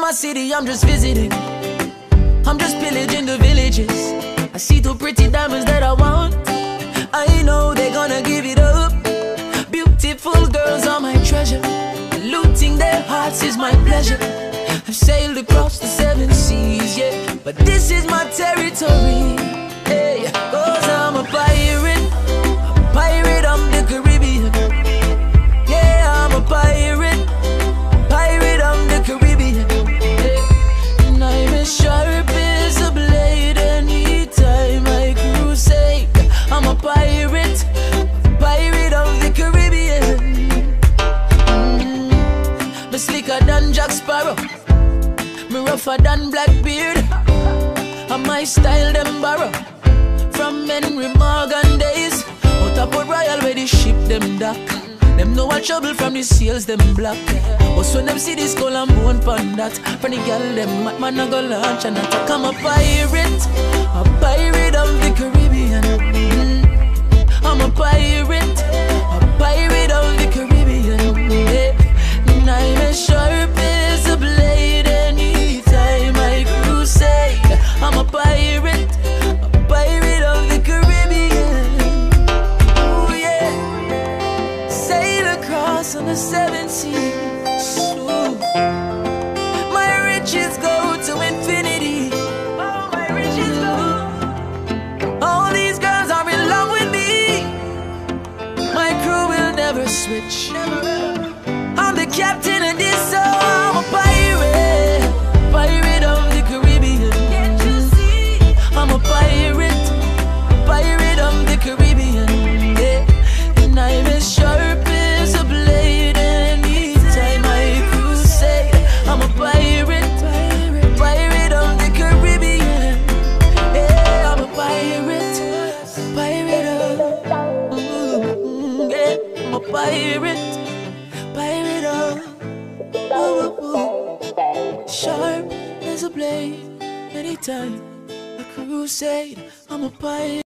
my city, I'm just visiting. I'm just pillaging the villages. I see two pretty diamonds that I want. I know they're gonna give it up. Beautiful girls are my treasure. Looting their hearts is my pleasure. I've sailed across the 7 seas, yeah, but this is my territory, hey, 'cause I'm a pirate of the Caribbean. Yeah, I'm a pirate of the Caribbean, yeah. And I'm as sharp as a blade anytime I crusade. I'm a pirate of the Caribbean. Me slicker than Jack Sparrow, me rougher than Blackbeard. And my style them borrow from Henry Morgan days. Out of Port Royal where the ship them dock. Them know what trouble from the sails them black. But when them see the skull and bone pon that, from the girl them man I go launch and attack. I'm a pirate of the Caribbean. I'm a pirate of the Caribbean, yeah. And I'm as sharp as a blade anytime I crusade. I'm a pirate of the Caribbean. Ooh, yeah. Sail across on the 7 seas. Ooh. My riches go to infinity. Oh, my riches go. All these girls are in love with me. My crew will never switch. I'm the captain of this, so I'm a pirate of the Caribbean. Can't you see? I'm a pirate of the Caribbean, yeah. And I'm as sharp as a blade anytime I crusade. I'm a pirate of the Caribbean, yeah. I'm a pirate of, yeah. I'm a pirate of, sharp as a blade anytime I crusade. I'm a pirate.